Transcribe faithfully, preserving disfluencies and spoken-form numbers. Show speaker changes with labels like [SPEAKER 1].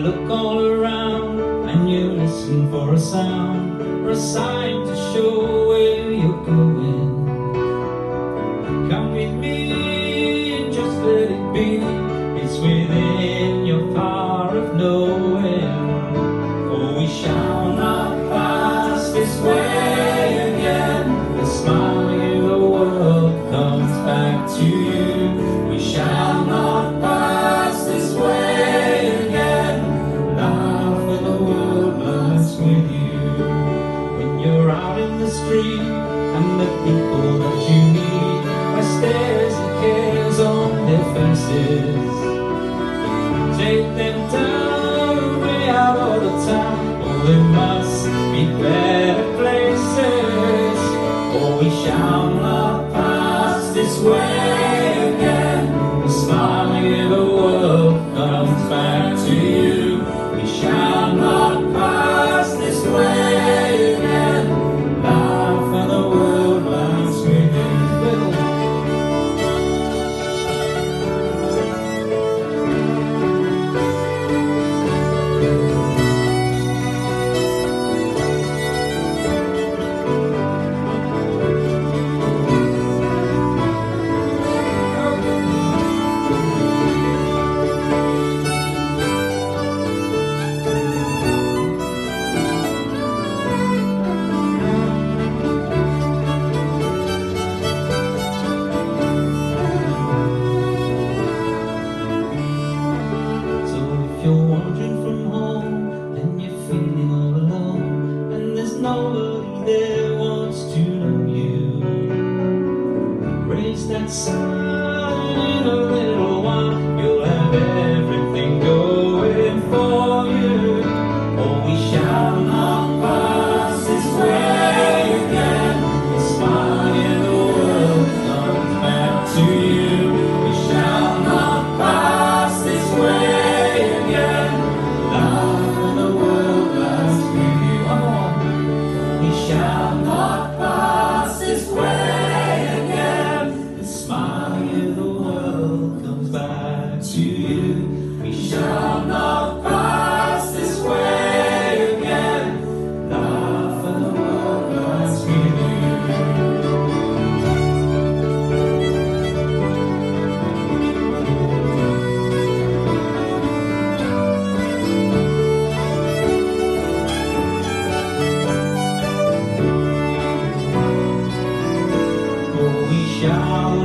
[SPEAKER 1] look all around and you listen for a sound or a sign to show where you're going. Come with me and just let it be. It's within your power of knowing. For we shall not pass this way again. The smile of the world comes back to you. We shall not pass this way again. Laugh when the world laughs with you. When you're out in the street and the people that you meet, where stares and cares on their faces, take them down way out of the town. Oh, there must be better places. Oh, we shall not pass this way again. The smile of the world comes back to you. We shall not pass this way again. Laugh and the world laughs with you. Nobody there wants to know you. Raise that sign in a little while. You'll have everything going for you. Oh, we shall not pass this way again. The smile in the world comes back to you. We shall not pass this way again. Laugh when the world laughs with you. Come on. We shall not pass this way again. The smile of the world comes back to you. We shall not pass this way again. Laugh and the world laughs with you. We shall